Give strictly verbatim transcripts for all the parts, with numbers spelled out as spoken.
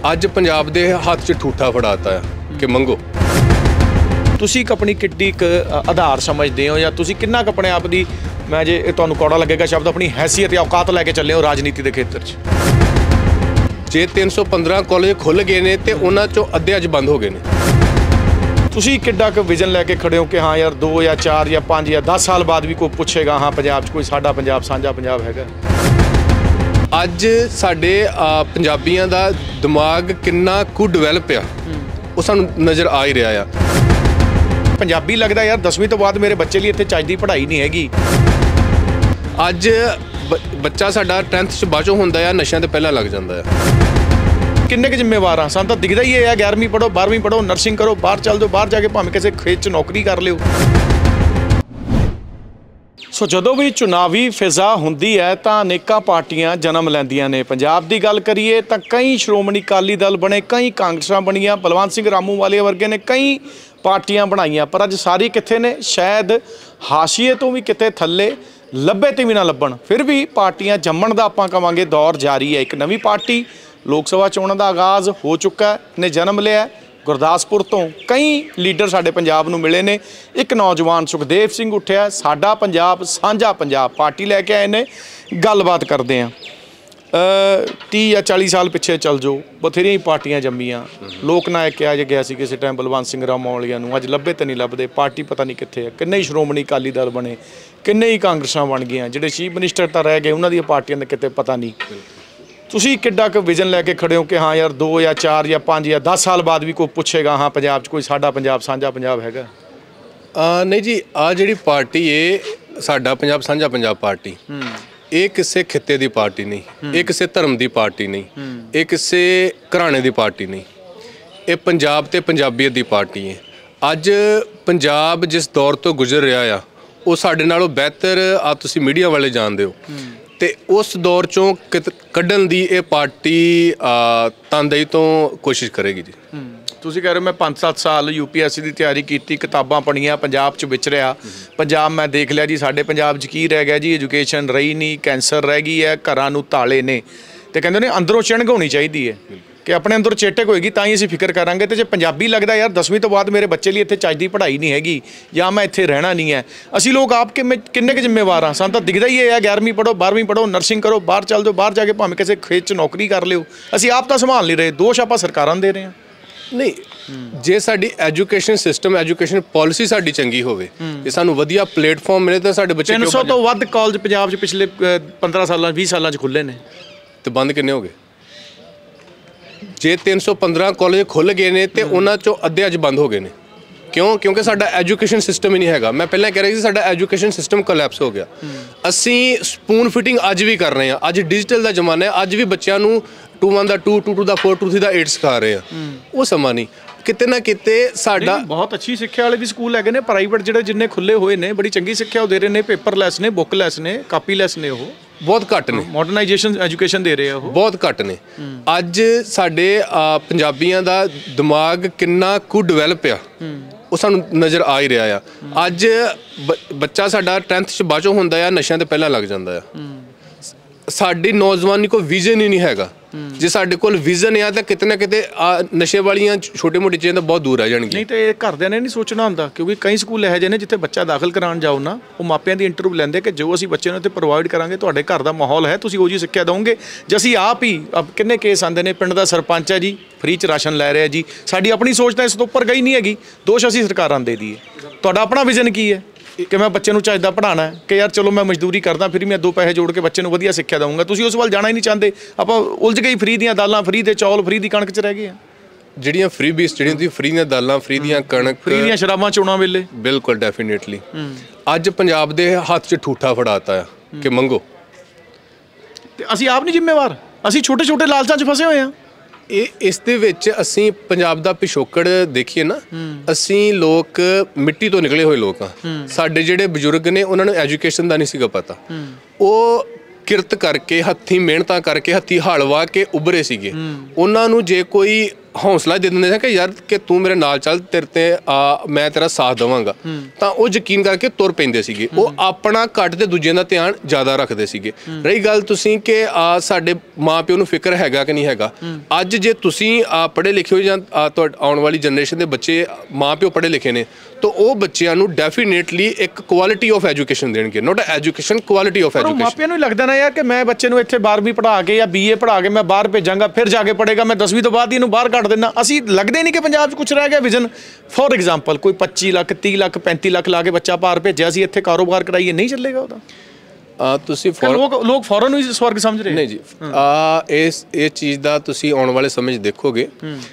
ਅੱਜ ਪੰਜਾਬ ਦੇ ਹੱਥ 'ਚ ਠੂਠਾ ਫੜਾਤਾ ਹੈ ਕਿ ਮੰਗੋ। ਤੁਸੀਂ ਆਪਣੀ ਕਿੱਡੀ ਇੱਕ ਆਧਾਰ ਸਮਝਦੇ ਹੋ ਜਾਂ ਤੁਸੀਂ ਕਿੰਨਾ ਕੁ ਆਪਣੇ ਆਪ ਦੀ, ਮੈਂ ਜੇ ਇਹ ਤੁਹਾਨੂੰ ਕੌੜਾ ਲੱਗੇਗਾ ਸ਼ਬਦ, ਆਪਣੀ ਹੈਸੀਅਤ ਜਾਂ ਔਕਾਤ ਲੈ ਕੇ ਚੱਲੇ ਹੋ ਰਾਜਨੀਤੀ ਦੇ ਖੇਤਰ 'ਚ? ਜੇ ਤਿੰਨ ਸੌ ਪੰਦਰਾਂ ਕਾਲਜ ਖੁੱਲ੍ਹ ਗਏ ਨੇ ਤੇ ਉਹਨਾਂ 'ਚੋਂ ਅੱਧੇ ਅੱਜ ਬੰਦ ਹੋ ਗਏ ਨੇ। ਤੁਸੀਂ ਕਿੱਡਾ ਕੁ ਵਿਜ਼ਨ ਲੈ ਕੇ ਖੜੇ ਹੋ ਕਿ ਹਾਂ ਯਾਰ ਦੋ ਜਾਂ ਚਾਰ ਜਾਂ ਪੰਜ ਜਾਂ ਦਸ ਸਾਲ ਬਾਅਦ ਵੀ ਕੋਈ ਪੁੱਛੇਗਾ ਹਾਂ ਪੰਜਾਬ 'ਚ ਕੋਈ ਸਾਡਾ ਪੰਜਾਬ ਸਾਂਝਾ ਪੰਜਾਬ ਹੈਗਾ? ਅੱਜ ਸਾਡੇ ਪੰਜਾਬੀਆਂ ਦਾ ਦਿਮਾਗ ਕਿੰਨਾ ਕੁ ਡਿਵੈਲਪ ਆ ਉਹ ਸਾਨੂੰ ਨਜ਼ਰ ਆ ਹੀ ਰਿਹਾ ਆ। ਪੰਜਾਬੀ ਲੱਗਦਾ ਯਾਰ ਦਸਵੀਂ ਤੋਂ ਬਾਅਦ ਮੇਰੇ ਬੱਚੇ ਲਈ ਇੱਥੇ ਚੱਜ ਦੀ ਪੜ੍ਹਾਈ ਨਹੀਂ ਹੈਗੀ। ਅੱਜ ਬੱਚਾ ਸਾਡਾ ਟੈਂਥ 'ਚ ਬਾਅਦ ਚੋਂ ਹੁੰਦਾ ਆ, ਨਸ਼ਿਆਂ ਤੇ ਪਹਿਲਾਂ ਲੱਗ ਜਾਂਦਾ ਆ। ਕਿੰਨੇ ਕੁ ਜ਼ਿੰਮੇਵਾਰ ਆ? ਸਾਨੂੰ ਤਾਂ ਦਿਖਦਾ ਹੀ ਹੈ ਗਿਆਰਵੀਂ ਪੜ੍ਹੋ, ਬਾਰ੍ਹਵੀਂ ਪੜ੍ਹੋ, ਨਰਸਿੰਗ ਕਰੋ, ਬਾਹਰ ਚੱਲ ਜਾਓ, ਬਾਹਰ ਜਾ ਕੇ ਭਾਵੇਂ ਕਿਸੇ ਖੇਤ 'ਚ ਨੌਕਰੀ ਕਰ ਲਿਓ। ਸੋ ਜਦੋਂ ਵੀ ਚੁਣਾਵੀ ਫਿਜ਼ਾ ਹੁੰਦੀ ਹੈ ਤਾਂ ਅਨੇਕਾਂ ਪਾਰਟੀਆਂ ਜਨਮ ਲੈਂਦੀਆਂ ਨੇ। ਪੰਜਾਬ ਦੀ ਗੱਲ ਕਰੀਏ ਤਾਂ ਕਈ ਸ਼੍ਰੋਮਣੀ ਅਕਾਲੀ ਦਲ ਬਣੇ, ਕਈ ਕਾਂਗਰਸਾਂ ਬਣੀਆਂ, ਬਲਵੰਤ ਸਿੰਘ ਰਾਮੂਵਾਲੇ ਵਰਗੇ ਨੇ ਕਈ ਪਾਰਟੀਆਂ ਬਣਾਈਆਂ, ਪਰ ਅੱਜ ਸਾਰੀ ਕਿੱਥੇ ਨੇ? ਸ਼ਾਇਦ ਹਾਸ਼ੀਏ ਤੋਂ ਵੀ ਕਿਤੇ ਥੱਲੇ, ਲੱਭੇ ਤੇ ਵੀ ਨਾ ਲੱਭਣ। ਫਿਰ ਵੀ ਪਾਰਟੀਆਂ ਜੰਮਣ ਦਾ ਆਪਾਂ ਕਹਾਂਗੇ ਦੌਰ ਜਾਰੀ ਹੈ। ਇੱਕ ਨਵੀਂ ਪਾਰਟੀ ਲੋਕ ਸਭਾ ਚੋਣਾਂ ਦਾ ਆਗਾਜ਼ ਹੋ ਚੁੱਕਾ, ਨੇ ਜਨਮ ਲਿਆ। ਗੁਰਦਾਸਪੁਰ ਤੋਂ ਕਈ ਲੀਡਰ ਸਾਡੇ ਪੰਜਾਬ ਨੂੰ ਮਿਲੇ ਨੇ। ਇੱਕ ਨੌਜਵਾਨ ਸੁਖਦੇਵ ਸਿੰਘ ਉੱਠਿਆ, ਸਾਡਾ ਪੰਜਾਬ ਸਾਂਝਾ ਪੰਜਾਬ ਪਾਰਟੀ ਲੈ ਕੇ ਆਏ ਨੇ। ਗੱਲਬਾਤ ਕਰਦੇ ਹਾਂ। ਤੀਹ ਜਾਂ ਚਾਲੀ ਸਾਲ ਪਿੱਛੇ ਚੱਲ ਜਾਓ, ਬਥੇਰੀਆਂ ਹੀ ਪਾਰਟੀਆਂ ਜੰਮੀਆਂ। ਲੋਕ ਨਾਇਕ ਕਿਹਾ ਜੇ ਗਿਆ ਸੀ ਕਿਸੇ ਟਾਈਮ ਬਲਵੰਤ ਸਿੰਘ ਰਾਮੂਵਾਲੀਆ ਨੂੰ, ਅੱਜ ਲੱਭੇ ਤਾਂ ਨਹੀਂ ਲੱਭਦੇ। ਪਾਰਟੀ ਪਤਾ ਨਹੀਂ ਕਿੱਥੇ ਹੈ। ਕਿੰਨੇ ਹੀ ਸ਼੍ਰੋਮਣੀ ਅਕਾਲੀ ਦਲ ਬਣੇ, ਕਿੰਨੇ ਹੀ ਕਾਂਗਰਸਾਂ ਬਣ ਗਈਆਂ। ਜਿਹੜੇ ਚੀਫ ਮਿਨਿਸਟਰ ਤਾਂ ਰਹਿ ਗਏ, ਉਹਨਾਂ ਦੀਆਂ ਪਾਰਟੀਆਂ ਦਾ ਕਿਤੇ ਪਤਾ ਨਹੀਂ। ਤੁਸੀਂ ਕਿੱਡਾ ਕੁ ਵਿਜ਼ਨ ਲੈ ਕੇ ਖੜੇ ਹੋ ਕਿ ਹਾਂ ਯਾਰ ਦੋ ਜਾਂ ਚਾਰ ਜਾਂ ਪੰਜ ਜਾਂ ਦਸ ਸਾਲ ਬਾਅਦ ਵੀ ਕੋਈ ਪੁੱਛੇਗਾ ਹਾਂ ਪੰਜਾਬ 'ਚ ਕੋਈ ਸਾਡਾ ਪੰਜਾਬ ਸਾਂਝਾ ਪੰਜਾਬ ਹੈਗਾ? ਨਹੀਂ ਜੀ, ਆਹ ਜਿਹੜੀ ਪਾਰਟੀ ਏ ਸਾਡਾ ਪੰਜਾਬ ਸਾਂਝਾ ਪੰਜਾਬ ਪਾਰਟੀ, ਇਹ ਕਿਸੇ ਖਿੱਤੇ ਦੀ ਪਾਰਟੀ ਨਹੀਂ, ਇਹ ਕਿਸੇ ਧਰਮ ਦੀ ਪਾਰਟੀ ਨਹੀਂ, ਇਹ ਕਿਸੇ ਘਰਾਣੇ ਦੀ ਪਾਰਟੀ ਨਹੀਂ, ਇਹ ਪੰਜਾਬ ਤੇ ਪੰਜਾਬੀਅਤ ਦੀ ਪਾਰਟੀ ਹੈ। ਅੱਜ ਪੰਜਾਬ ਜਿਸ ਦੌਰ ਤੋਂ ਗੁਜ਼ਰ ਰਿਹਾ ਆ ਉਹ ਸਾਡੇ ਨਾਲੋਂ ਬਿਹਤਰ ਆ ਤੁਸੀਂ ਮੀਡੀਆ ਵਾਲੇ ਜਾਣਦੇ ਹੋ, ਤੇ ਉਸ ਦੌਰ ਚੋਂ ਕੱਢਣ ਦੀ ਇਹ ਪਾਰਟੀ ਤਨਦੇਹੀ ਤੋਂ ਕੋਸ਼ਿਸ਼ ਕਰੇਗੀ ਜੀ। ਤੁਸੀਂ ਕਹਿ ਰਹੇ ਹੋ ਮੈਂ ਪੰਜ ਸੱਤ ਸਾਲ ਯੂ ਪੀ ਐਸ ਸੀ ਦੀ ਤਿਆਰੀ ਕੀਤੀ, ਕਿਤਾਬਾਂ ਪੜ੍ਹੀਆਂ, ਪੰਜਾਬ 'ਚ ਵਿਚਰਿਆ, ਪੰਜਾਬ ਮੈਂ ਦੇਖ ਲਿਆ ਜੀ। ਸਾਡੇ ਪੰਜਾਬ 'ਚ ਕੀ ਰਹਿ ਗਿਆ ਜੀ? ਐਜੂਕੇਸ਼ਨ ਰਹੀ ਨਹੀਂ, ਕੈਂਸਰ ਰਹਿ ਗਈ ਹੈ, ਘਰਾਂ ਨੂੰ ਤਾਲੇ ਨੇ। ਤੇ ਕਹਿੰਦੇ ਨੇ ਅੰਦਰੋਂ ਚਿਣਗ ਹੋਣੀ ਚਾਹੀਦੀ ਹੈ ਕਿ ਆਪਣੇ ਅੰਦਰ ਚੇਟਕ ਹੋਏਗੀ ਤਾਂ ਹੀ ਅਸੀਂ ਫਿਕਰ ਕਰਾਂਗੇ। ਤੇ ਜੇ ਪੰਜਾਬੀ ਲੱਗਦਾ ਯਾਰ ਦਸਵੀਂ ਤੋਂ ਬਾਅਦ ਮੇਰੇ ਬੱਚੇ ਲਈ ਇੱਥੇ ਚੱਜ ਦੀ ਪੜ੍ਹਾਈ ਨਹੀਂ ਹੈਗੀ ਜਾਂ ਮੈਂ ਇੱਥੇ ਰਹਿਣਾ ਨਹੀਂ ਹੈ, ਅਸੀਂ ਲੋਕ ਆਪ ਕਿਵੇਂ ਕਿੰਨੇ ਕੁ ਜ਼ਿੰਮੇਵਾਰ ਹਾਂ? ਸਾਨੂੰ ਤਾਂ ਦਿਖਦਾ ਹੀ ਹੈ ਗਿਆਰਵੀਂ ਪੜ੍ਹੋ, ਬਾਰ੍ਹਵੀਂ ਪੜ੍ਹੋ, ਨਰਸਿੰਗ ਕਰੋ, ਬਾਹਰ ਚੱਲ ਜਾਓ, ਬਾਹਰ ਜਾ ਕੇ ਭਾਵੇਂ ਕਿਸੇ ਖੇਤ 'ਚ ਨੌਕਰੀ ਕਰ ਲਿਓ। ਅਸੀਂ ਆਪ ਤਾਂ ਸੰਭਾਲ ਨਹੀਂ ਰਹੇ, ਦੋਸ਼ ਆਪਾਂ ਸਰਕਾਰਾਂ ਨੂੰ ਦੇ ਰਹੇ ਹਾਂ। ਨਹੀਂ, ਜੇ ਸਾਡੀ ਐਜੂਕੇਸ਼ਨ ਸਿਸਟਮ, ਐਜੂਕੇਸ਼ਨ ਪਾਲਿਸੀ ਸਾਡੀ ਚੰਗੀ ਹੋਵੇ, ਜੇ ਸਾਨੂੰ ਵਧੀਆ ਪਲੇਟਫਾਰਮ ਮਿਲੇ ਤਾਂ ਸਾਡੇ ਬੱਚੇ ਤਿੰਨ ਸੌ ਤੋਂ ਵੱਧ ਕਾਲਜ ਪੰਜਾਬ 'ਚ ਪਿਛਲੇ ਪੰਦਰਾਂ ਸਾਲਾਂ ਵੀਹ ਸਾਲਾਂ 'ਚ ਖੁੱਲ੍ਹੇ ਨੇ, ਤੇ ਬੰਦ ਕਿੰਨੇ ਹੋ ਗਏ? ਜੇ ਤਿੰਨ ਸੌ ਪੰਦਰਾਂ ਕਾਲਜ ਖੁੱਲ੍ਹ ਗਏ ਨੇ ਤੇ ਉਹਨਾਂ 'ਚੋਂ ਅੱਧੇ ਅੱਜ ਬੰਦ ਹੋ ਗਏ ਨੇ। ਕਿਉਂ? ਕਿਉਂਕਿ ਸਾਡਾ ਐਜੂਕੇਸ਼ਨ ਸਿਸਟਮ ਹੀ ਨਹੀਂ ਹੈਗਾ। ਮੈਂ ਪਹਿਲਾਂ ਕਹਿ ਰਿਹਾ ਸੀ ਸਾਡਾ ਐਜੂਕੇਸ਼ਨ ਸਿਸਟਮ ਕੋਲੈਪਸ ਹੋ ਗਿਆ। ਅਸੀਂ ਸਪੂਨ ਫਿਟਿੰਗ ਅੱਜ ਵੀ ਕਰ ਰਹੇ ਹਾਂ। ਅੱਜ ਡਿਜੀਟਲ ਦਾ ਜ਼ਮਾਨਾ ਹੈ, ਅੱਜ ਵੀ ਬੱਚਿਆਂ ਨੂੰ ਟੂ ਵਨ ਦਾ ਟੂ, ਟੂ ਟੂ ਦਾ ਫੋਰ, ਟੂ ਥਰੀ ਦਾ ਏਟ ਸਿਖਾ ਰਹੇ ਆ। ਉਹ ਸਮਾਂ ਨਹੀਂ। ਕਿਤੇ ਨਾ ਕਿਤੇ ਸਾਡਾ ਬਹੁਤ ਅੱਛੀ ਸਿੱਖਿਆ ਵਾਲੇ ਵੀ ਸਕੂਲ ਹੈਗੇ ਨੇ, ਪ੍ਰਾਈਵੇਟ ਜਿਹੜੇ ਜਿੰਨੇ ਖੁੱਲ੍ਹੇ ਹੋਏ ਨੇ, ਬੜੀ ਚੰਗੀ ਸਿੱਖਿਆ ਉਹ ਦੇ ਰਹੇ ਨੇ। ਪੇਪਰਲੈਸ ਨੇ, ਬੁੱਕਲੈਸ ਨੇ, ਕਾਪੀਲੈਸ ਨੇ, ਉਹ ਬਹੁਤ ਘੱਟ ਨੇ। ਮਾਡਰਨਾਈਜੇਸ਼ਨ ਐਜੂਕੇਸ਼ਨ ਦੇ ਰਹੇ ਆ, ਉਹ ਬਹੁਤ ਘੱਟ ਨੇ। ਅੱਜ ਸਾਡੇ ਪੰਜਾਬੀਆਂ ਦਾ ਦਿਮਾਗ ਕਿੰਨਾ ਕੁ ਡਿਵੈਲਪ ਆ ਉਹ ਸਾਨੂੰ ਨਜ਼ਰ ਆ ਹੀ ਰਿਹਾ ਆ। ਅੱਜ ਬੱਚਾ ਸਾਡਾ ਟੈਂਥ 'ਚ ਬਾਅਦ ਚੋਂ ਹੁੰਦਾ ਆ, ਨਸ਼ਿਆਂ ਤੇ ਪਹਿਲਾਂ ਲੱਗ ਜਾਂਦਾ ਆ। ਸਾਡੀ ਨੌਜਵਾਨੀ ਕੋਈ ਵਿਜ਼ਨ ਹੀ ਨਹੀਂ ਹੈਗਾ। ਜੇ ਸਾਡੇ ਕੋਲ ਵਿਜ਼ਨ ਆ ਤਾਂ ਕਿਤੇ ਨਾ ਕਿਤੇ ਨਸ਼ੇ ਵਾਲੀਆਂ ਛੋਟੇ ਮੋਟੇ ਚੀਜ਼ਾਂ ਤਾਂ ਬਹੁਤ ਦੂਰ ਰਹਿ ਜਾਣਗੀਆਂ। ਨਹੀਂ ਤੇ ਘਰਦਿਆਂ ਨੇ ਨਹੀਂ ਸੋਚਣਾ ਹੁੰਦਾ, ਕਿਉਂਕਿ ਕਈ ਸਕੂਲ ਇਹੋ ਜਿਹੇ ਨੇ ਜਿੱਥੇ ਬੱਚਾ ਦਾਖਲ ਕਰਾਉਣ ਜਾਓ ਨਾ, ਉਹ ਮਾਪਿਆਂ ਦੀ ਇੰਟਰਵਿਊ ਲੈਂਦੇ ਕਿ ਜੋ ਅਸੀਂ ਬੱਚੇ ਨੂੰ ਇੱਥੇ ਪ੍ਰੋਵਾਈਡ ਕਰਾਂਗੇ, ਤੁਹਾਡੇ ਘਰ ਦਾ ਮਾਹੌਲ ਹੈ, ਤੁਸੀਂ ਉਹ ਜਿਹੀ ਸਿੱਖਿਆ ਦਿਓਗੇ। ਜੇ ਅਸੀਂ ਆਪ ਹੀ, ਕਿੰਨੇ ਕੇਸ ਆਉਂਦੇ ਨੇ, ਪਿੰਡ ਦਾ ਸਰਪੰਚ ਹੈ ਜੀ, ਫ੍ਰੀ 'ਚ ਰਾਸ਼ਨ ਲੈ ਰਿਹਾ ਜੀ, ਸਾਡੀ ਆਪਣੀ ਸੋਚ ਤਾਂ ਇਸ ਤੋਂ ਉੱਪਰ ਗਈ ਨਹੀਂ ਹੈਗੀ, ਦੋਸ਼ ਅਸੀਂ ਸਰਕਾਰਾਂ ਦੇ ਦਈਏ। ਤੁਹਾਡਾ ਆਪਣਾ ਵਿਜ਼ਨ ਕੀ ਹੈ ਕਿ ਮੈਂ ਬੱਚੇ ਨੂੰ ਚੱਜ ਦਾ ਪੜ੍ਹਾਉਣਾ ਹੈ, ਕਿ ਯਾਰ ਚਲੋ ਮੈਂ ਮਜ਼ਦੂਰੀ ਕਰਦਾ ਫਿਰ ਮੈਂ ਦੋ ਪੈਸੇ ਜੋੜ ਕੇ ਬੱਚੇ ਨੂੰ ਵਧੀਆ ਸਿੱਖਿਆ ਦਊਂਗਾ? ਤੁਸੀਂ ਉਸ ਵੱਲ ਜਾਣਾ ਹੀ ਨਹੀਂ ਚਾਹੁੰਦੇ। ਆਪਾਂ ਉਲਝ ਗਈ, ਫ੍ਰੀ ਦੀਆਂ ਦਾਲਾਂ, ਫ੍ਰੀ ਦੇ ਚੌਲ, ਫ੍ਰੀ ਦੀ ਕਣਕ 'ਚ ਰਹਿ ਗਏ ਆ। ਜਿਹੜੀਆਂ ਫ੍ਰੀ ਬੀਸ, ਜਿਹੜੀਆਂ ਤੁਸੀਂ ਫ੍ਰੀ ਦੀਆਂ ਦਾਲਾਂ, ਫ੍ਰੀ ਦੀਆਂ ਕਣਕ, ਫ੍ਰੀ ਦੀਆਂ ਸ਼ਰਾਬਾਂ ਚੋਣਾਂ ਵੇਲੇ, ਬਿਲਕੁਲ ਡੈਫੀਨੇਟਲੀ ਅੱਜ ਪੰਜਾਬ ਦੇ ਹੱਥ 'ਚ ਠੂਠਾ ਫੜਾਤਾ ਆ ਕਿ ਮੰਗੋ। ਤੇ ਅਸੀਂ ਆਪ ਨਹੀਂ ਜ਼ਿੰਮੇਵਾਰ, ਅਸੀਂ ਛੋਟੇ ਛੋਟੇ ਲਾਲਚਾਂ 'ਚ ਫਸੇ ਹੋਏ ਹਾਂ। ਇਹ ਇਸ ਦੇ ਵਿੱਚ ਅਸੀਂ ਪੰਜਾਬ ਦਾ ਪਿਛੋਕੜ ਦੇਖੀਏ ਨਾ, ਅਸੀਂ ਲੋਕ ਮਿੱਟੀ ਤੋਂ ਨਿਕਲੇ ਹੋਏ ਲੋਕ ਹਾਂ। ਸਾਡੇ ਜਿਹੜੇ ਬਜ਼ੁਰਗ ਨੇ ਉਹਨਾਂ ਨੂੰ ਐਜੂਕੇਸ਼ਨ ਦਾ ਨਹੀਂ ਸੀਗਾ ਪਤਾ। ਉਹ ਕਿਰਤ ਕਰਕੇ, ਹੱਥੀਂ ਮਿਹਨਤਾਂ ਕਰਕੇ, ਹੱਥੀਂ ਹਲ ਵਾਹ ਕੇ ਉੱਭਰੇ ਸੀਗੇ। ਉਹਨਾਂ ਨੂੰ ਜੇ ਕੋਈ ਹੌਸਲਾ ਦੇ ਦਿੰਦੇ ਸੀ ਕਿ ਯਾਰ ਕਿ ਤੂੰ ਮੇਰੇ ਨਾਲ ਚੱਲ, ਤੇਰੇ ਤੇ ਆ ਮੈਂ ਤੇਰਾ ਸਾਥ ਦੇਵਾਂਗਾ, ਤਾਂ ਉਹ ਯਕੀਨ ਕਰਕੇ ਤੁਰ ਪੈਂਦੇ ਸੀਗੇ। ਉਹ ਆਪਣਾ ਘੱਟ ਤੇ ਦੂਜਿਆਂ ਦਾ ਧਿਆਨ ਜ਼ਿਆਦਾ ਰੱਖਦੇ ਸੀਗੇ। ਰਹੀ ਗੱਲ ਤੁਸੀਂ ਕਿ ਆ ਸਾਡੇ ਮਾਂ ਪਿਓ ਨੂੰ ਫਿਕਰ ਹੈਗਾ ਕਿ ਨਹੀਂ ਹੈਗਾ, ਅੱਜ ਜੇ ਤੁਸੀਂ ਪੜ੍ਹੇ ਲਿਖੇ ਹੋ ਜਾਂ ਤੁਹਾਡੇ ਆਉਣ ਵਾਲੀ ਜਨਰੇਸ਼ਨ ਦੇ ਬੱਚੇ ਮਾਂ ਪਿਓ ਪੜ੍ਹੇ ਲਿਖੇ ਨੇ, ਤਾਂ ਉਹ ਬੱਚਿਆਂ ਨੂੰ ਡੈਫੀਨੇਟਲੀ ਇੱਕ ਕੁਆਲਿਟੀ ਆਫ ਐਜੂਕੇਸ਼ਨ ਦੇਣਗੇ, not education, quality of education. ਮਾਪਿਆਂ ਨੂੰ ਲੱਗਦਾ ਨਾ ਯਾਰ ਕਿ ਮੈਂ ਬੱਚੇ ਨੂੰ ਇੱਥੇ ਬਾਰਵੀਂ ਪੜ੍ਹਾ ਕੇ ਜਾਂ ਬੀਏ ਪੜ੍ਹਾ ਕੇ ਮੈਂ ਬਾਹਰ ਭੇਜਾਂਗਾ, ਫਿਰ ਜਾ ਕੇ ਪੜ੍ਹੇਗਾ, ਮੈਂ ਦਸਵੀਂ ਤੋਂ ਬਾਅਦ ਹੀ ਇਹਨੂੰ ਬਾਹਰ ਕੱਢ ਦਿੰਦਾ। ਅਸੀਂ ਲੱਗਦੇ ਨਹੀਂ ਕਿ ਪੰਜਾਬ 'ਚ ਕੁਛ ਰਹਿ ਗਿਆ ਵਿਜ਼ਨ। ਫੋਰ ਐਗਜ਼ਾਮਪਲ ਕੋਈ ਪੱਚੀ ਲੱਖ ਤੀਹ ਲੱਖ ਪੈਂਤੀ ਲੱਖ ਲਾ ਕੇ ਬੱਚਾ ਬਾਹਰ ਭੇਜਿਆ ਸੀ, ਇੱਥੇ ਕਾਰੋਬਾਰ ਕਰਾਈਏ, ਨਹੀਂ ਚੱਲੇਗਾ ਉਹਦਾ। ਤੁਸੀਂ ਲੋਕ ਲੋਕ ਫੋਰਨ ਨੂੰ ਹੀ ਸਵਰਗ ਸਮਝ ਰਹੇ। ਨਹੀਂ ਜੀ, ਆ ਇਸ ਇਹ ਚੀਜ਼ ਦਾ ਤੁਸੀਂ ਆਉਣ ਵਾਲੇ ਸਮੇਂ 'ਚ ਦੇਖੋਗੇ।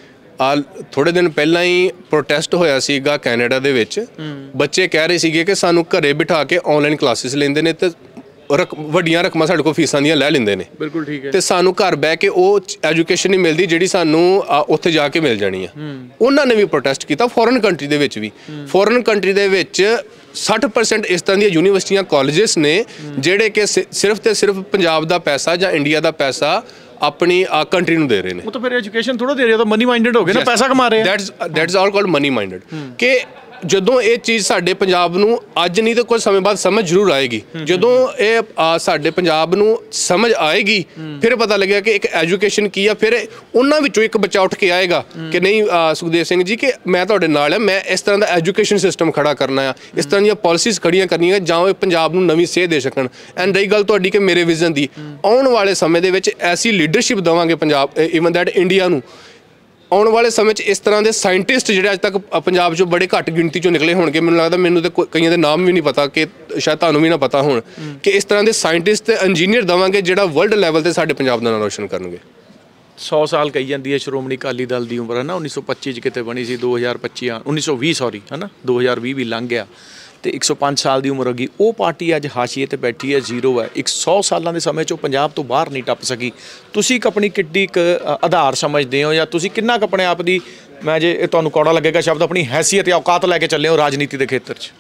ਆ ਥੋੜੇ ਦਿਨ ਪਹਿਲਾਂ ਹੀ ਪ੍ਰੋਟੈਸਟ ਹੋਇਆ ਸੀਗਾ ਕੈਨੇਡਾ ਦੇ ਵਿੱਚ। ਬੱਚੇ ਕਹਿ ਰਹੇ ਸੀਗੇ ਕਿ ਸਾਨੂੰ ਘਰੇ ਬਿਠਾ ਕੇ ਆਨਲਾਈਨ ਕਲਾਸਿਸ ਲੈਂਦੇ ਨੇ ਤੇ ਰਕ ਵੱਡੀਆਂ ਰਕਮਾਂ ਸਾਡੇ ਕੋਲ ਫੀਸਾਂ ਦੀਆਂ ਲੈ ਲੈਂਦੇ ਨੇ। ਬਿਲਕੁਲ ਠੀਕ ਹੈ। ਤੇ ਸਾਨੂੰ ਘਰ ਬਹਿ ਕੇ ਉਹ ਐਜੂਕੇਸ਼ਨ ਨਹੀਂ ਮਿਲਦੀ ਜਿਹੜੀ ਸਾਨੂੰ ਉੱਥੇ ਜਾ ਕੇ ਮਿਲ ਜਾਣੀ ਆ। ਉਹਨਾਂ ਨੇ ਵੀ ਪ੍ਰੋਟੈਸਟ ਕੀਤਾ ਫੋਰਨ ਕੰਟਰੀ ਦੇ ਵਿੱਚ ਵੀ। ਫੋਰਨ ਕੰਟਰੀ ਦੇ ਵਿੱਚ ਸੱਠ ਪਰਸੈਂਟ ਇਸ ਤਰ੍ਹਾਂ ਦੀਆਂ ਯੂਨੀਵਰਸਿਟੀਆਂ ਕਾਲਜਿਸ ਨੇ ਜਿਹੜੇ ਕਿ ਸਿਰਫ ਤੇ ਸਿਰਫ ਪੰਜਾਬ ਦਾ ਪੈਸਾ ਜਾਂ ਇੰਡੀਆ ਦਾ ਪੈਸਾ ਆਪਣੀ ਕੰਟਰੀ ਨੂੰ ਦੇ ਰਹੇ ਨੇ। ਉਹ ਤਾਂ ਫਿਰ ਐਜੂਕੇਸ਼ਨ ਥੋੜਾ ਦੇ ਰਹੇ, ਤਾਂ ਮਨੀ ਮਾਈਂਡਡ ਹੋ ਗਏ ਨਾ, ਪੈਸਾ ਕਮਾ ਰਹੇ ਆ। That's that's all called money minded. ਕਿ ਜਦੋਂ ਇਹ ਚੀਜ਼ ਸਾਡੇ ਪੰਜਾਬ ਨੂੰ ਅੱਜ ਨਹੀਂ ਤਾਂ ਕੁਝ ਸਮੇਂ ਬਾਅਦ ਸਮਝ ਜ਼ਰੂਰ ਆਏਗੀ। ਜਦੋਂ ਇਹ ਸਾਡੇ ਪੰਜਾਬ ਨੂੰ ਸਮਝ ਆਏਗੀ ਫਿਰ ਪਤਾ ਲੱਗੇਗਾ ਕਿ ਇੱਕ ਐਜੂਕੇਸ਼ਨ ਕੀ ਆ। ਫਿਰ ਉਹਨਾਂ ਵਿੱਚੋਂ ਇੱਕ ਬੱਚਾ ਉੱਠ ਕੇ ਆਏਗਾ ਕਿ ਨਹੀਂ ਸੁਖਦੇਵ ਸਿੰਘ ਜੀ ਕਿ ਮੈਂ ਤੁਹਾਡੇ ਨਾਲ ਹਾਂ, ਮੈਂ ਇਸ ਤਰ੍ਹਾਂ ਦਾ ਐਜੂਕੇਸ਼ਨ ਸਿਸਟਮ ਖੜਾ ਕਰਨਾ ਆ, ਇਸ ਤਰ੍ਹਾਂ ਦੀਆਂ ਪਾਲਿਸੀਜ਼ ਖੜੀਆਂ ਕਰਨੀਆਂ ਜਾਂ ਉਹ ਪੰਜਾਬ ਨੂੰ ਨਵੀਂ ਸੇਧ ਦੇ ਸਕਣ। ਐਂਡ ਰਹੀ ਗੱਲ ਤੁਹਾਡੀ ਕਿ ਮੇਰੇ ਵਿਜ਼ਨ ਦੀ, ਆਉਣ ਵਾਲੇ ਸਮੇਂ ਦੇ ਵਿੱਚ ਐਸੀ ਲੀਡਰਸ਼ਿਪ ਦੇਵਾਂਗੇ ਪੰਜਾਬ, ਈਵਨ ਦੈਟ ਇੰਡੀਆ ਨੂੰ। ਆਉਣ ਵਾਲੇ ਸਮੇਂ 'ਚ ਇਸ ਤਰ੍ਹਾਂ ਦੇ ਸਾਇੰਟਿਸਟ ਜਿਹੜੇ ਅੱਜ ਤੱਕ ਪੰਜਾਬ 'ਚੋਂ ਬੜੇ ਘੱਟ ਗਿਣਤੀ 'ਚੋਂ ਨਿਕਲੇ ਹੋਣਗੇ, ਮੈਨੂੰ ਲੱਗਦਾ, ਮੈਨੂੰ ਤਾਂ ਕਈਆਂ ਦੇ ਨਾਮ ਵੀ ਨਹੀਂ ਪਤਾ, ਕਿ ਸ਼ਾਇਦ ਤੁਹਾਨੂੰ ਵੀ ਨਾ ਪਤਾ ਹੋਣ, ਕਿ ਇਸ ਤਰ੍ਹਾਂ ਦੇ ਸਾਇੰਟਿਸਟ ਤੇ ਇੰਜੀਨੀਅਰ ਦੇਵਾਂਗੇ ਜਿਹੜਾ ਵਰਲਡ ਲੈਵਲ 'ਤੇ ਸਾਡੇ ਪੰਜਾਬ ਦਾ ਨਾਮ ਰੋਸ਼ਨ ਕਰਨਗੇ। ਸੌ ਸਾਲ ਕਹੀ ਜਾਂਦੀ ਹੈ ਸ਼੍ਰੋਮਣੀ ਅਕਾਲੀ ਦਲ ਦੀ ਉਮਰ, ਹੈ ਨਾ। ਉੱਨੀ ਸੌ ਪੱਚੀ 'ਚ ਕਿਤੇ ਬਣੀ ਸੀ, ਦੋ ਹਜ਼ਾਰ ਪੱਚੀ ਉੱਨੀ ਸੌ ਵੀਹ ਸੌਰੀ ਹੈ ਨਾ, ਦੋ ਹਜ਼ਾਰ ਵੀਹ ਵੀ ਲੰਘ ਗਿਆ ਤੇ ਇੱਕ ਸੌ ਪੰਜ ਸਾਲ ਦੀ ਉਮਰ ਹੋ ਗਈ। ਉਹ ਪਾਰਟੀ ਅੱਜ ਹਾਸ਼ੀਏ ਤੇ ਬੈਠੀ ਹੈ, ਜ਼ੀਰੋ ਹੈ। ਇੱਕ ਸੌ ਸਾਲਾਂ ਦੇ ਸਮੇਂ 'ਚੋਂ ਪੰਜਾਬ ਤੋਂ ਬਾਹਰ ਨਹੀਂ ਟੱਪ ਸਕੀ। ਤੁਸੀਂ ਇੱਕ ਆਪਣੀ ਕਿੱਡੀ ਇੱਕ ਆਧਾਰ ਸਮਝਦੇ ਹੋ, ਜਾਂ ਤੁਸੀਂ ਕਿੰਨਾ ਕੁ ਆਪਣੇ ਆਪ ਦੀ, ਮੈਂ ਜੇ ਇਹ ਤੁਹਾਨੂੰ ਕੌੜਾ ਲੱਗੇਗਾ ਸ਼ਬਦ, ਆਪਣੀ ਹੈਸੀਅਤ ਜਾਂ ਔਕਾਤ ਲੈ ਕੇ ਚੱਲੇ ਹੋ ਰਾਜਨੀਤੀ ਦੇ ਖੇਤਰ 'ਚ?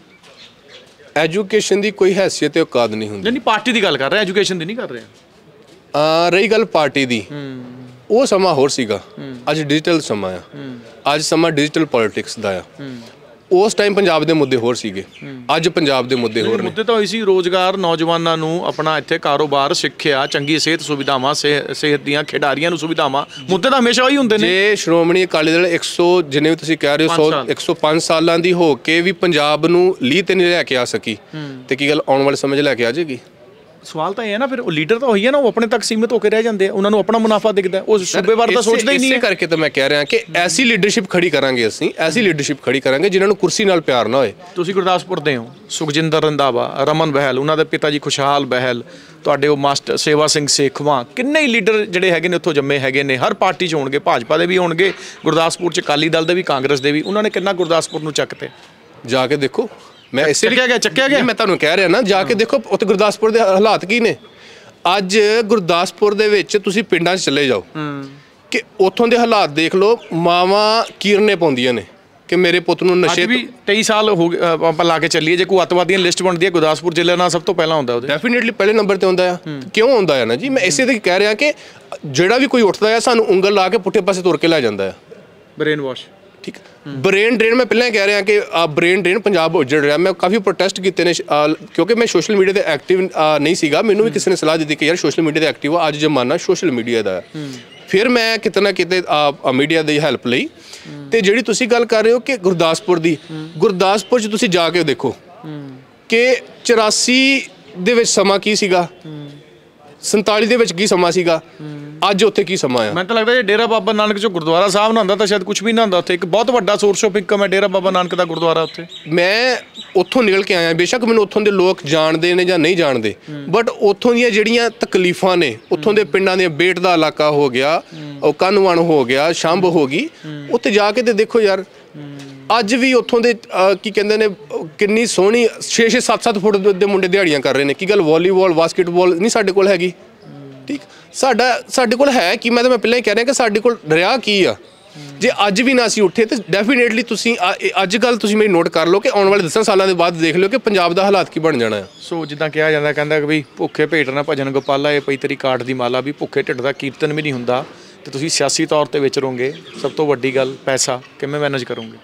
ਐਜੂਕੇਸ਼ਨ ਦੀ ਕੋਈ ਹੈਸੀਅਤ ਤੇ ਔਕਾਤ ਨਹੀਂ ਹੁੰਦੀ। ਨਹੀਂ, ਪਾਰਟੀ ਦੀ ਗੱਲ ਕਰ ਰਿਹਾ, ਐਜੂਕੇਸ਼ਨ ਦੀ ਨਹੀਂ ਕਰ ਰਿਹਾ। ਆ ਰਹੀ ਗੱਲ ਪਾਰਟੀ ਦੀ, ਉਹ ਸਮਾਂ ਹੋਰ ਸੀਗਾ, ਅੱਜ ਡਿਜੀਟਲ ਸਮਾਂ ਆ। ਅੱਜ ਸਮਾਂ ਡਿਜੀਟਲ ਪੋਲਿਟਿਕਸ ਦਾ ਆ। ਉਸ ਟਾਈਮ ਪੰਜਾਬ ਦੇ ਮੁੱਦੇ ਹੋਰ ਸੀਗੇ, ਅੱਜ ਪੰਜਾਬ ਦੇ ਮੁੱਦੇ ਹੋਰ ਨੇ। ਮੁੱਦੇ ਤਾਂ ਹੋਈ ਸੀ ਰੋਜ਼ਗਾਰ, ਨੌਜਵਾਨਾਂ ਨੂੰ ਆਪਣਾ ਇੱਥੇ ਕਾਰੋਬਾਰ, ਸਿੱਖਿਆ, ਚੰਗੀ ਸਿਹਤ ਸੁਵਿਧਾਵਾਂ, ਸਿਹਤ ਦੀਆਂ, ਖਿਡਾਰੀਆਂ ਨੂੰ ਸੁਵਿਧਾਵਾਂ। ਮੁੱਦੇ ਤਾਂ ਹਮੇਸ਼ਾ ਉਹੀ ਹੁੰਦੇ ਨੇ। ਜੇ ਸ਼੍ਰੋਮਣੀ ਅਕਾਲੀ ਦਲ ਇੱਕ ਸੌ ਜਿੰਨੇ ਵੀ ਤੁਸੀਂ ਕਹਿ ਰਹੇ ਹੋ ਸੌ ਇੱਕ ਸੌ ਪੰਜ ਸਾਲਾਂ ਦੀ ਹੋ ਕੇ ਵੀ ਪੰਜਾਬ ਨੂੰ ਲੀਹ ਤੇ ਨਹੀਂ ਲੈ ਕੇ ਆ ਸਕੀ, ਤੇ ਕੀ ਗੱਲ ਆਉਣ ਵਾਲੇ ਸਮੇਂ 'ਚ ਲੈ ਕੇ ਆ ਜਾਏਗੀ? ਸਵਾਲ ਤਾਂ ਇਹ ਹੈ ਨਾ, ਫਿਰ ਉਹ ਲੀਡਰ ਤਾਂ ਹੋਈ ਹੈ ਨਾ, ਉਹ ਆਪਣੇ ਤੱਕ ਸੀਮਿਤ ਹੋ ਕੇ ਰਹਿ ਜਾਂਦੇ ਆ, ਉਹਨਾਂ ਨੂੰ ਆਪਣਾ ਮੁਨਾਫਾ ਦਿਖਦਾ, ਉਹ ਸੂਬੇ ਬਾਰੇ ਤਾਂ ਸੋਚਦਾ ਹੀ ਨਹੀਂ। ਇਸੇ ਕਰਕੇ ਤਾਂ ਮੈਂ ਕਹਿ ਰਿਹਾ ਕਿ ਐਸੀ ਲੀਡਰਸ਼ਿਪ ਖੜੀ ਕਰਾਂਗੇ, ਅਸੀਂ ਐਸੀ ਲੀਡਰਸ਼ਿਪ ਖੜੀ ਕਰਾਂਗੇ ਜਿਨ੍ਹਾਂ ਨੂੰ ਕੁਰਸੀ ਨਾਲ ਪਿਆਰ ਨਾ ਹੋਏ। ਤੁਸੀਂ ਗੁਰਦਾਸਪੁਰ ਦੇ ਹੋ, ਸੁਖਜਿੰਦਰ ਰੰਧਾਵਾ, ਰਮਨ ਬਹਿਲ, ਉਹਨਾਂ ਦੇ ਪਿਤਾ ਜੀ ਖੁਸ਼ਹਾਲ ਬਹਿਲ, ਤੁਹਾਡੇ ਉਹ ਮਾਸਟਰ ਸੇਵਾ ਸਿੰਘ ਸੇਖਵਾਂ, ਕਿੰਨੇ ਹੀ ਲੀਡਰ ਜਿਹੜੇ ਹੈਗੇ ਨੇ ਉੱਥੋਂ ਜੰਮੇ ਹੈਗੇ ਨੇ। ਹਰ ਪਾਰਟੀ 'ਚ ਹੋਣਗੇ, ਭਾਜਪਾ ਦੇ ਵੀ ਹੋਣਗੇ, ਗੁਰਦਾਸਪੁਰ 'ਚ ਅਕਾਲੀ ਦਲ ਦੇ ਵੀ, ਕਾਂਗਰਸ ਦੇ ਵੀ। ਉਹਨਾਂ ਨੇ ਕਿੰਨਾ ਗੁਰਦਾਸਪੁਰ ਨੂੰ ਚੱਕਤੇ? ਜਾ ਕੇ ਦੇਖੋ। ਮੈਂ ਇਸੇ ਚੱਕਿਆ ਗਿਆ ਚੱਕਿਆ ਗਿਆ ਮੈਂ ਤੁਹਾਨੂੰ ਕਹਿ ਰਿਹਾ ਨਾ, ਜਾ ਕੇ ਦੇਖੋ ਉੱਥੇ ਗੁਰਦਾਸਪੁਰ ਦੇ ਹਾਲਾਤ ਕੀ ਨੇ। ਅੱਜ ਗੁਰਦਾਸਪੁਰ ਦੇ ਵਿੱਚ ਤੁਸੀਂ ਪਿੰਡਾਂ 'ਚ ਚਲੇ ਜਾਓ ਕਿ ਉੱਥੋਂ ਦੇ ਹਾਲਾਤ ਦੇਖ ਲਓ। ਮਾਵਾਂ ਕੀਰਨੇ ਪਾਉਂਦੀਆਂ ਨੇ ਕਿ ਮੇਰੇ ਪੁੱਤ ਨੂੰ ਨਸ਼ੇ ਵੀ ਤੇਈ ਸਾਲ ਹੋ ਗਏ ਆਪਾਂ ਲਾ ਕੇ ਚੱਲੀਏ। ਜੇ ਕੋਈ ਅੱਤਵਾਦੀਆਂ ਲਿਸਟ ਬਣਦੀ ਹੈ, ਗੁਰਦਾਸਪੁਰ ਜ਼ਿਲ੍ਹੇ ਨਾਲ ਸਭ ਤੋਂ ਪਹਿਲਾਂ ਆਉਂਦਾ, ਉਹਦੇ ਡੈਫੀਨੇਟਲੀ ਪਹਿਲੇ ਨੰਬਰ ਤੇ ਆਉਂਦਾ ਆ। ਕਿਉਂ ਆਉਂਦਾ ਆ ਨਾ ਜੀ, ਮੈਂ ਇਸੇ ਤੇ ਕਹਿ ਰਿਹਾ ਕਿ ਜਿਹੜਾ ਵੀ ਕੋਈ ਉੱਠਦਾ ਆ ਸਾਨੂੰ ਉਂਗਲ ਲਾ ਕੇ ਪੁੱਠੇ ਪਾਸੇ ਤੁਰ ਕੇ ਲੈ ਜਾਂਦਾ ਆ। ਬ੍ਰੇਨ ਵਾਸ਼, ਠੀਕ ਹੈ। ਬ੍ਰੇਨ ਡਰੇਨ, ਮੈਂ ਪਹਿਲਾਂ ਕਹਿ ਰਿਹਾ ਕਿ ਬ੍ਰੇਨ ਡਰੇਨ ਪੰਜਾਬ ਉੱਜੜ ਰਿਹਾ। ਮੈਂ ਕਾਫੀ ਪ੍ਰੋਟੈਸਟ ਕੀਤੇ ਨੇ ਕਿਉਂਕਿ ਮੈਂ ਸੋਸ਼ਲ ਮੀਡੀਆ ਤੇ ਐਕਟਿਵ ਨਹੀਂ ਸੀਗਾ। ਮੈਨੂੰ ਵੀ ਕਿਸੇ ਨੇ ਸਲਾਹ ਦਿੱਤੀ ਕਿ ਯਾਰ ਸੋਸ਼ਲ ਮੀਡੀਆ ਤੇ ਐਕਟਿਵ ਆ, ਅੱਜ ਜ਼ਮਾਨਾ ਸੋਸ਼ਲ ਮੀਡੀਆ ਦਾ। ਫਿਰ ਮੈਂ ਕਿਤੇ ਨਾ ਕਿਤੇ ਮੀਡੀਆ ਦੀ ਹੈਲਪ ਲਈ। ਤੇ ਜਿਹੜੀ ਤੁਸੀਂ ਗੱਲ ਕਰ ਰਹੇ ਹੋ ਕਿ ਗੁਰਦਾਸਪੁਰ ਦੀ, ਗੁਰਦਾਸਪੁਰ 'ਚ ਤੁਸੀਂ ਜਾ ਕੇ ਦੇਖੋ ਕਿ ਚੁਰਾਸੀ ਦੇ ਵਿੱਚ ਸਮਾਂ ਕੀ ਸੀਗਾ, ਸੰਤਾਲੀ ਦੇ ਵਿੱਚ ਕੀ ਸਮਾਂ ਸੀਗਾ, ਅੱਜ ਉੱਥੇ ਕੀ ਸਮਾਂ ਆ। ਮੈਨੂੰ ਤਾਂ ਲੱਗਦਾ ਜੇ ਡੇਰਾ ਬਾਬਾ ਨਾਨਕ 'ਚ ਗੁਰਦੁਆਰਾ ਸਾਹਿਬ ਨਾ ਹੁੰਦਾ ਤਾਂ ਸ਼ਾਇਦ ਕੁਝ ਵੀ ਨਾ ਹੁੰਦਾ। ਉੱਥੇ ਇੱਕ ਬਹੁਤ ਵੱਡਾ ਸੋਰਸ ਆਫ ਇਨਕਮ ਹੈ ਡੇਰਾ ਬਾਬਾ ਨਾਨਕ ਦਾ ਗੁਰਦੁਆਰਾ। ਉੱਥੇ ਮੈਂ ਉੱਥੋਂ ਨਿਕਲ ਕੇ ਆਇਆ, ਬੇਸ਼ੱਕ ਮੈਨੂੰ ਉੱਥੋਂ ਦੇ ਲੋਕ ਜਾਣਦੇ ਨੇ ਜਾਂ ਨਹੀਂ ਜਾਣਦੇ, ਬਟ ਉੱਥੋਂ ਦੀਆਂ ਜਿਹੜੀਆਂ ਤਕਲੀਫਾਂ ਨੇ, ਉੱਥੋਂ ਦੇ ਪਿੰਡਾਂ ਦੇ, ਬੇਟ ਦਾ ਇਲਾਕਾ ਹੋ ਗਿਆ, ਉਹ ਕੰਨਵਣ ਹੋ ਗਿਆ, ਸ਼ੰਭ ਹੋ ਗਈ, ਉੱਥੇ ਜਾ ਕੇ ਤੇ ਦੇਖੋ ਯਾਰ ਅੱਜ ਵੀ ਉੱਥੋਂ ਦੇ ਕੀ ਕਹਿੰਦੇ ਨੇ ਕਿੰਨੀ ਸੋਹਣੀ ਛੇ ਛੇ ਸੱਤ ਸੱਤ ਫੁੱਟ ਦੇ ਮੁੰਡੇ ਦਿਹਾੜੀਆਂ ਕਰ ਰਹੇ ਨੇ। ਕੀ ਗੱਲ ਵਾਲੀਬਾਲ, ਬਾਸਕਟਬਾਲ ਨਹੀਂ ਸਾਡੇ ਕੋਲ ਹੈਗੀ? ਠੀਕ, ਸਾਡਾ ਸਾਡੇ ਕੋਲ ਹੈ ਕੀ? ਮੈਂ ਤਾਂ ਮੈਂ ਪਹਿਲਾਂ ਹੀ ਕਹਿ ਰਿਹਾ ਕਿ ਸਾਡੇ ਕੋਲ ਰਿਹਾ ਕੀ ਆ। ਜੇ ਅੱਜ ਵੀ ਨਾ ਅਸੀਂ ਉੱਠੇ ਤਾਂ ਡੈਫੀਨੇਟਲੀ ਤੁਸੀਂ ਅੱਜ ਕੱਲ ਤੁਸੀਂ ਮੇਰੀ ਨੋਟ ਕਰ ਲਓ ਕਿ ਆਉਣ ਵਾਲੇ ਦਸਾਂ ਸਾਲਾਂ ਦੇ ਬਾਅਦ ਦੇਖ ਲਿਓ ਕਿ ਪੰਜਾਬ ਦਾ ਹਾਲਾਤ ਕੀ ਬਣ ਜਾਣਾ ਹੈ। ਸੋ ਜਿੱਦਾਂ ਕਿਹਾ ਜਾਂਦਾ, ਕਹਿੰਦਾ ਕਿ ਵੀ ਭੁੱਖੇ ਭੇਟ ਨਾ ਭਜਨ ਗੋਪਾਲਾ, ਇਹ ਪਈ ਤੇਰੀ ਕਾਠ ਦੀ ਮਾਲਾ। ਵੀ ਭੁੱਖੇ ਢਿੱਡ ਦਾ ਕੀਰਤਨ ਵੀ ਨਹੀਂ ਹੁੰਦਾ ਤੇ ਤੁਸੀਂ ਸਿਆਸੀ ਤੌਰ ਤੇ ਵਿਚਰੋਗੇ, ਸਭ ਤੋਂ ਵੱਡੀ ਗੱਲ ਪੈਸਾ ਕਿਵੇਂ ਮੈਨੇਜ ਕਰੋਗੇ?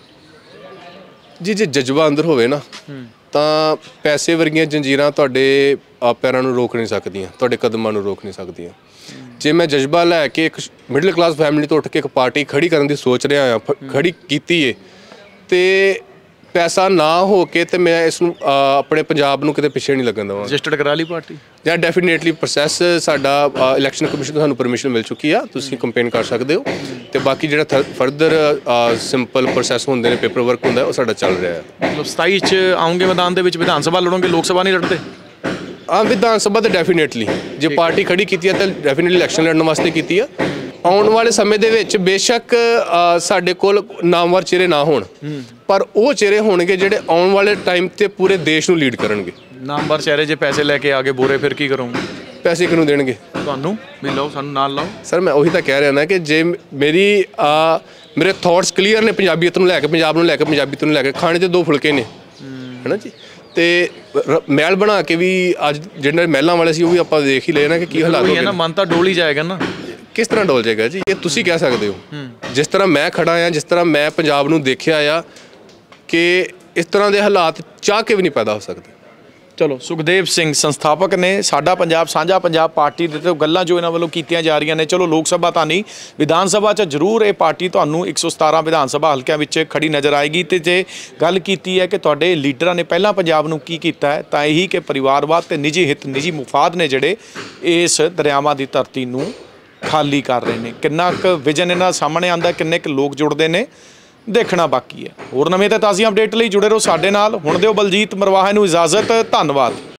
ਜੀ ਜੇ ਜਜ਼ਬਾ ਅੰਦਰ ਹੋਵੇ ਨਾ ਤਾਂ ਪੈਸੇ ਵਰਗੀਆਂ ਜੰਜੀਰਾਂ ਤੁਹਾਡੇ ਆ ਪੈਰਾਂ ਨੂੰ ਰੋਕ ਨਹੀਂ ਸਕਦੀਆਂ, ਤੁਹਾਡੇ ਕਦਮਾਂ ਨੂੰ ਰੋਕ ਨਹੀਂ ਸਕਦੀਆਂ। ਜੇ ਮੈਂ ਜਜ਼ਬਾ ਲੈ ਕੇ ਇੱਕ ਮਿਡਲ ਕਲਾਸ ਫੈਮਿਲੀ ਤੋਂ ਉੱਠ ਕੇ ਇੱਕ ਪਾਰਟੀ ਖੜੀ ਕਰਨ ਦੀ ਸੋਚ ਰਿਹਾ ਹਾਂ, ਖੜੀ ਕੀਤੀ ਏ, ਤੇ ਪੈਸਾ ਨਾ ਹੋ ਕੇ ਤੇ ਮੈਂ ਇਸ ਨੂੰ ਆਪਣੇ ਪੰਜਾਬ ਨੂੰ ਕਿਤੇ ਪਿੱਛੇ ਨਹੀਂ ਲੱਗਣ ਦੇਵਾਂਗਾ। ਰਜਿਸਟਰਡ ਕਰਾ ਲਈ ਪਾਰਟੀ ਜਾਂ ਡੈਫੀਨੇਟਲੀ ਪ੍ਰੋਸੈਸ ਸਾਡਾ ਇਲੈਕਸ਼ਨ ਕਮਿਸ਼ਨ ਤੋਂ ਸਾਨੂੰ ਪਰਮਿਸ਼ਨ ਮਿਲ ਚੁੱਕੀ ਆ, ਤੁਸੀਂ ਕੰਪੇਨ ਕਰ ਸਕਦੇ ਹੋ। ਤੇ ਬਾਕੀ ਜਿਹੜਾ ਫਰਦਰ ਸਿੰਪਲ ਪ੍ਰੋਸੈਸ ਹੁੰਦੇ ਨੇ, ਪੇਪਰ ਵਰਕ ਹੁੰਦਾ, ਉਹ ਸਾਡਾ ਚੱਲ ਰਿਹਾ ਹੈ। ਮਤਲਬ ਸਤਾਈ 'ਚ ਆਉਂਗੇ ਮੈਦਾਨ ਦੇ ਵਿੱਚ, ਵਿਧਾਨ ਸਭਾ ਲੜੋਗੇ, ਲੋਕ ਸਭਾ ਨਹੀਂ ਲੜਦੇ? ਹਾਂ, ਵਿਧਾਨ ਸਭਾ ਤਾਂ ਡੈਫੀਨੇਟਲੀ ਜੇ ਪਾਰਟੀ ਖੜੀ ਕੀਤੀ ਹੈ ਤਾਂ ਡੈਫੀਨੇਟਲੀ ਇਲੈਕਸ਼ਨ ਲੜਨ ਵਾਸਤੇ ਕੀਤੀ ਆ। ਆਉਣ ਵਾਲੇ ਸਮੇਂ ਦੇ ਵਿੱਚ ਬੇਸ਼ੱਕ ਸਾਡੇ ਕੋਲ ਨਾਮਵਰ ਚਿਹਰੇ ਨਾ ਹੋਣ, ਪਰ ਉਹ ਚਿਹਰੇ ਹੋਣਗੇ ਜਿਹੜੇ ਆਉਣ ਵਾਲੇ ਟਾਈਮ ਤੇ ਪੂਰੇ ਦੇਸ਼ ਨੂੰ ਲੀਡ ਕਰਨਗੇ। ਨਾਮਵਰ ਚਿਹਰੇ ਜੇ ਪੈਸੇ ਲੈ ਕੇ ਆ ਗਏ ਬੋਰੇ, ਫਿਰ ਕੀ ਕਰੋਗੇ? ਪੈਸੇ ਕਿਹਨੂੰ ਦੇਣਗੇ? ਤੁਹਾਨੂੰ ਵੀ ਲਓ, ਸਾਨੂੰ ਨਾਲ ਲਾਓ। ਸਰ ਮੈਂ ਉਹੀ ਤਾਂ ਕਹਿ ਰਿਹਾ ਨਾ ਕਿ ਜੇ ਮੇਰੀ ਮੇਰੇ ਥਾਟਸ ਕਲੀਅਰ ਨੇ ਪੰਜਾਬੀਅਤ ਨੂੰ ਲੈ ਕੇ, ਪੰਜਾਬ ਨੂੰ ਲੈ ਕੇ, ਪੰਜਾਬੀਅਤ ਨੂੰ ਲੈ ਕੇ, ਖਾਣੇ 'ਤੇ ਦੋ ਫੁਲਕੇ ਨੇ, ਹੈ ਨਾ ਜੀ। ਤੇ ਮਹਿਲ ਬਣਾ ਕੇ ਵੀ ਅੱਜ ਜਿਹੜੇ ਮਹਿਲਾਂ ਵਾਲੇ ਸੀ ਉਹ ਵੀ ਆਪਾਂ ਦੇਖ ਹੀ ਲਏ ਨਾ ਕਿ ਕੀ ਹਾਲਾਤ ਹੋ ਗਏ ਨਾ। ਮਨ ਤਾਂ ਡੋਲ ਹੀ ਜਾਏਗਾ ਨਾ। ਕਿਸ ਤਰ੍ਹਾਂ ਡੋਲ ਜਾਏਗਾ ਜੀ? ਇਹ ਤੁਸੀਂ ਕਹਿ ਸਕਦੇ ਹੋ। ਜਿਸ ਤਰ੍ਹਾਂ ਮੈਂ ਖੜਾ ਆ, ਜਿਸ ਤਰ੍ਹਾਂ ਮੈਂ ਪੰਜਾਬ ਨੂੰ ਦੇਖਿਆ ਆ, ਕਿ ਇਸ ਤਰ੍ਹਾਂ ਦੇ ਹਾਲਾਤ ਚਾਹ ਕੇ ਵੀ ਨਹੀਂ ਪੈਦਾ ਹੋ ਸਕਦੇ। ਚਲੋ, ਸੁਖਦੇਵ ਸਿੰਘ ਸੰਸਥਾਪਕ ਨੇ ਸਾਡਾ ਪੰਜਾਬ ਸਾਂਝਾ ਪੰਜਾਬ ਪਾਰਟੀ ਦੇ, ਤੇ ਗੱਲਾਂ ਜੋ ਇਹਨਾਂ ਵੱਲੋਂ ਕੀਤੀਆਂ ਜਾ ਰਹੀਆਂ ਨੇ, ਚਲੋ ਲੋਕ ਸਭਾ ਤਾਂ ਨਹੀਂ, ਵਿਧਾਨ ਸਭਾ 'ਚ ਜ਼ਰੂਰ ਇਹ ਪਾਰਟੀ ਤੁਹਾਨੂੰ ਇੱਕ ਸੌ ਸਤਾਰਾਂ ਵਿਧਾਨ ਸਭਾ ਹਲਕਿਆਂ ਵਿੱਚ ਖੜੀ ਨਜ਼ਰ ਆਏਗੀ। ਤੇ ਜੇ ਗੱਲ ਕੀਤੀ ਹੈ ਕਿ ਤੁਹਾਡੇ ਲੀਡਰਾਂ ਨੇ ਪਹਿਲਾਂ ਪੰਜਾਬ ਨੂੰ ਕੀ ਕੀਤਾ ਹੈ, ਤਾਂ ਇਹੀ ਕਿ ਪਰਿਵਾਰਵਾਦ ਤੇ ਨਿੱਜੀ ਹਿੱਤ, ਨਿੱਜੀ ਮੁਫਾਦ ਨੇ ਜਿਹੜੇ ਇਸ ਦਰਿਆਵਾਂ ਦੀ ਧਰਤੀ ਨੂੰ ਖਾਲੀ ਕਰ ਰਹੇ ਨੇ। ਕਿੰਨਾ ਕੁ ਵਿਜ਼ਨ ਇਹਨਾਂ ਸਾਹਮਣੇ ਆਉਂਦਾ, ਕਿੰਨੇ ਕੁ ਲੋਕ ਜੁੜਦੇ ਨੇ, ਦੇਖਣਾ ਬਾਕੀ ਹੈ। ਹੋਰ ਨਵੇਂ ਤੇ ਤਾਜ਼ੀਆਂ ਅਪਡੇਟ ਲਈ ਜੁੜੇ ਰਹੋ ਸਾਡੇ ਨਾਲ। ਹੁਣ ਦਿਓ ਬਲਜੀਤ ਮਰਵਾਹਾ ਨੂੰ ਇਜਾਜ਼ਤ। ਧੰਨਵਾਦ।